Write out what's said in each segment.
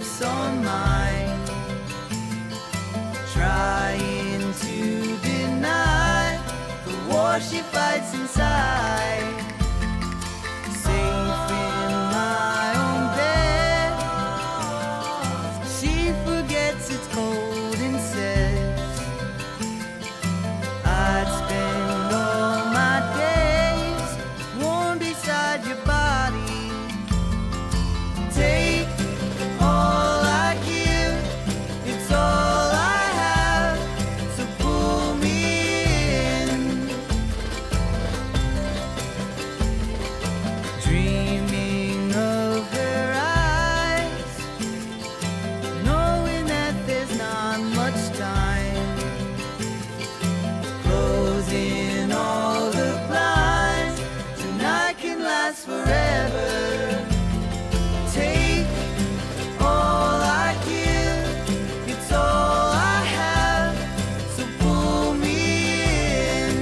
lips on mine, trying to deny the war she fights inside. Safe in my own bed, she forgets it's cold and says, I'd spend all my days warm beside your body. Take all I give, it's all I have, so pull me in. Dreaming of her eyes, knowing that there's not much time, closing all the blinds, tonight can last forever. Take all I give, it's all I have, so pull me in.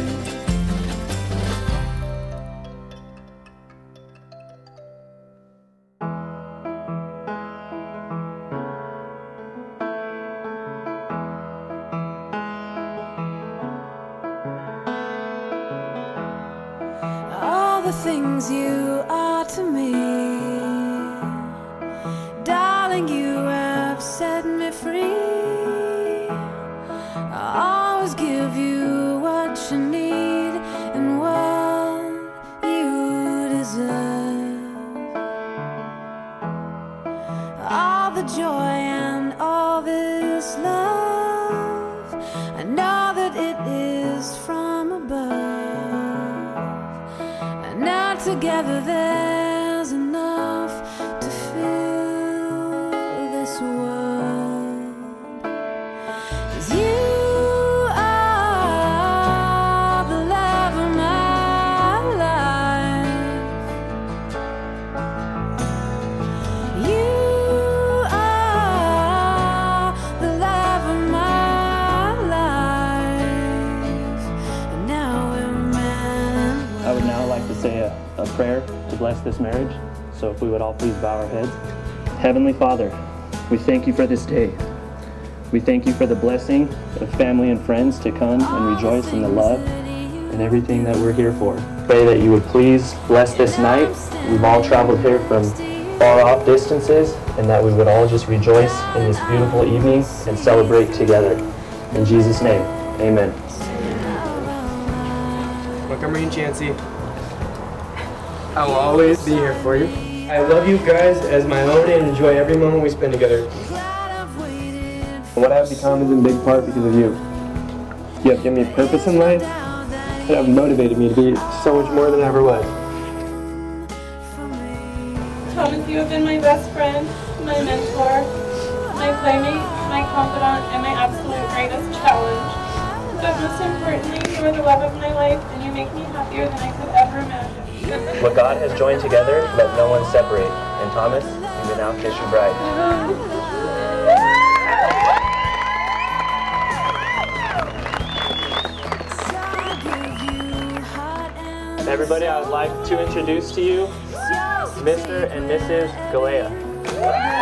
All the things you are to me, darling, you have set me free. I'll always give you what you need and what you deserve. All the joy and all this love, I know that it is from above. And now together there's enough to fill this world. 'Cause you are the love of my life. You are the love of my life. And now we're man and I would now like to say a prayer to bless this marriage. So if we would all please bow our heads. Heavenly Father, we thank you for this day. We thank you for the blessing of family and friends to come and rejoice in the love and everything that we're here for. Pray that you would please bless this night. We've all traveled here from far off distances, and that we would all just rejoice in this beautiful evening and celebrate together. In Jesus' name, amen. Montgomery and Chancey, I will always be here for you. I love you guys as my own and enjoy every moment we spend together. What I've become is in big part because of you. You have given me purpose in life, and have motivated me to be so much more than I ever was. Thomas, you have been my best friend, my mentor, my playmate, my confidant, and my absolute greatest challenge. But most importantly, you are the love of my life, and you make me happier than I could ever imagine. What God has joined together, let no one separate. And Thomas, you may now kiss your bride. Everybody, I would like to introduce to you Mr. and Mrs. Galea.